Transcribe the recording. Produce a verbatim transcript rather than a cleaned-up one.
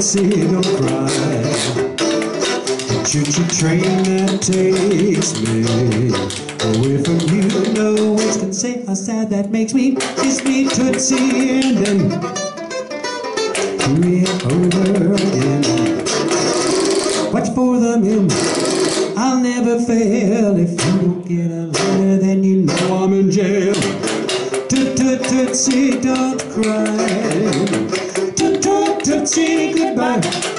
Tootsie, don't cry. Choo-choo train that takes me away from you. No words can say how sad that makes me. Kiss me, Tootsie, and then do it over again. Watch for the men, I'll never fail. If you don't get a letter, then you know I'm in jail. Toot toot tootsie, don't cry. Toot toot tootsie, goodbye.